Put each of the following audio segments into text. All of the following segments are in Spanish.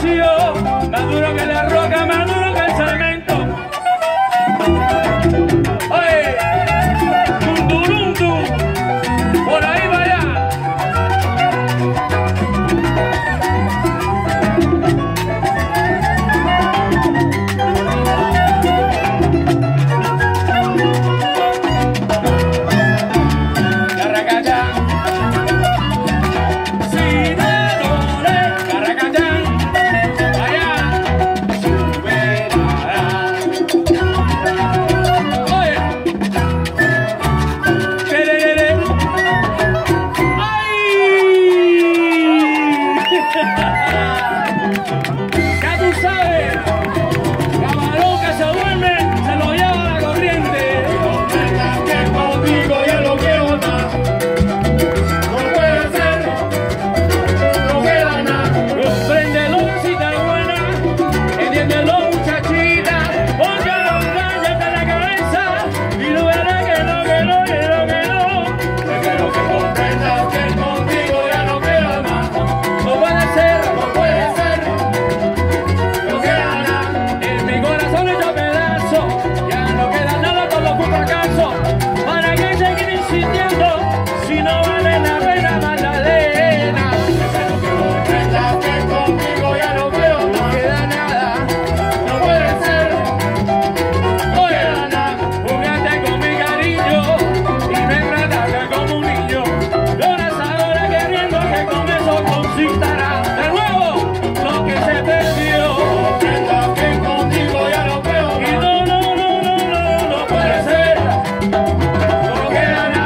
nació, más duro que la roca, más duro que el cemento. Oye, un turuntu, por ahí va allá. Ya tú sabes, camarón que se duerme, se lo lleva la corriente. Comprenda que contigo ya no quiero más. No puede ser, no queda nada. Préndelo, cita buena, entiéndelo, muchachita, ponga la playa hasta la cabeza y no verá que no. Te quiero que comprendas que contigo ya no queda más. No puede ser, No puede ser, no queda nada. en mi corazón hecho pedazo, ya no queda nada, todo fue un fracaso. ¿Para qué seguir insistiendo si no vale la pena, Magdalena? Quiero que comprendas que contigo ya no quiero No más. queda nada. No puede ser, no Oye, queda nada. jugaste con mi cariño y me trataste como un niño. Lloras ahora queriendo que con eso conquistarás de nuevo lo que se perdió. Comprendas que contigo ya no quiero Y más. no puede ser, no queda nada.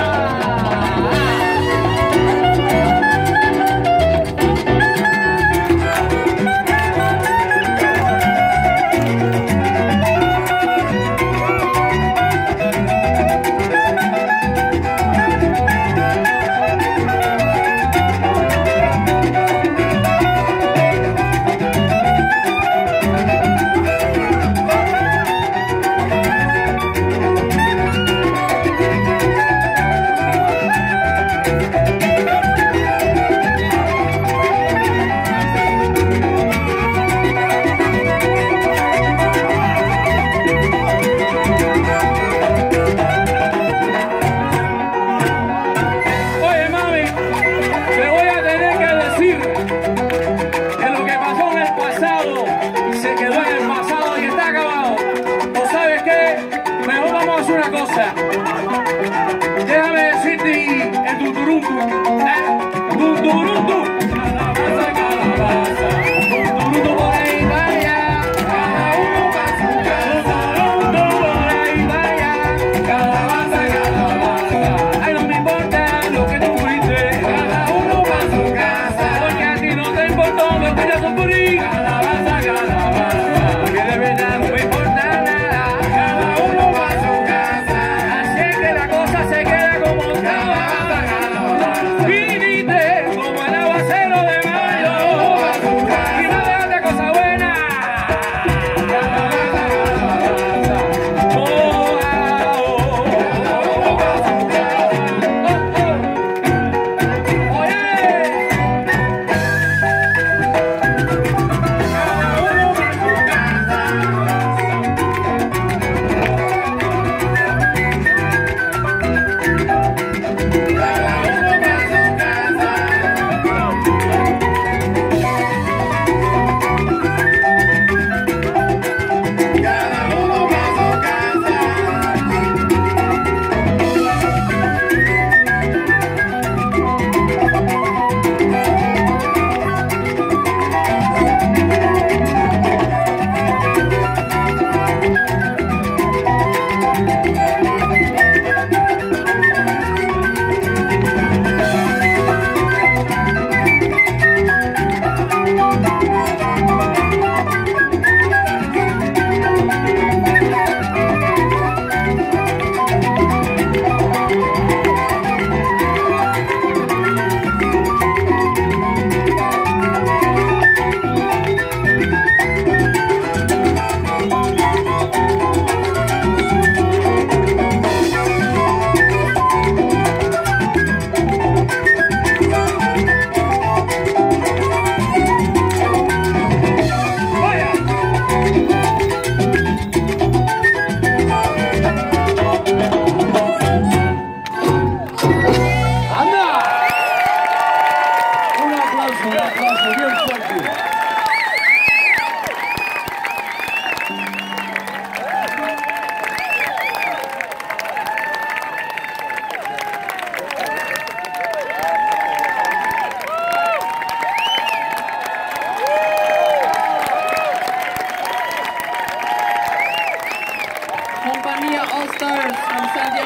Oye, mami, te voy a tener que decir que lo que pasó en el pasado se quedó en el pasado y está acabado. ¿O sabes qué? Mejor vamos a hacer una cosa. Déjame decirte el tuturuntu. Tuturuntu. Calabaza, calabaza. Tuturuntu por ahí vaya. Cada uno pa' su casa. Tuturuntu por ahí vaya. Calabaza, calabaza. Ay, no me importa lo que tú fuiste. Cada uno pa' su casa. Porque a ti no te importó lo que yo sufrí. Calabaza, calabaza. Que de verdad no me importa nada. Cada uno pa' su casa. Así es que la cosa se queda como estaba. Viniste como el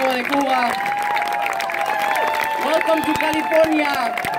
de Cuba. Welcome to California.